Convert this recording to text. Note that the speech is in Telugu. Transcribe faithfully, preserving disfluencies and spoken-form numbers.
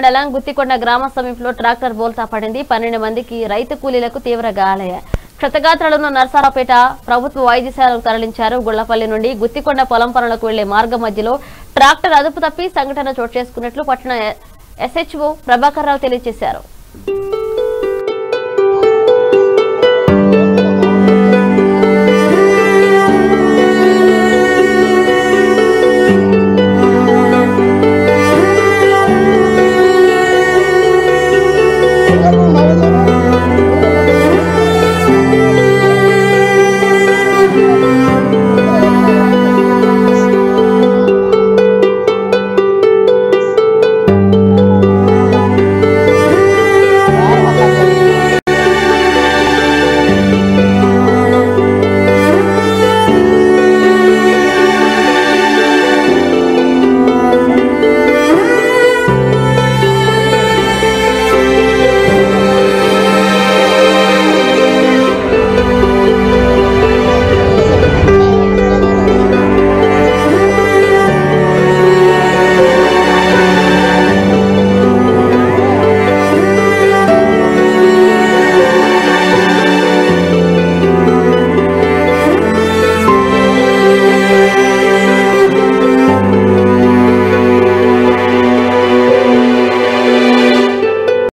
మండలం గుత్తికొండ గ్రామ సమీపంలో ట్రాక్టర్ బోల్తా పడింది. పన్నెండు మందికి రైతు కూలీలకు తీవ్ర గాయాలయ్యాయి. క్షతగాత్రులను నర్సారావుపేట ప్రభుత్వ వైద్యశాలకు తరలించారు. గుళ్లపల్లి నుండి గుత్తికొండ పొలం పనులకు వెళ్లే మార్గం మధ్యలో ట్రాక్టర్ అదుపు తప్పి సంఘటన చోటు చేసుకున్నట్లు పట్టణ ఎస్హెచ్ఓ ప్రభాకర్ రావు తెలియజేశారు. Vamos, vamos.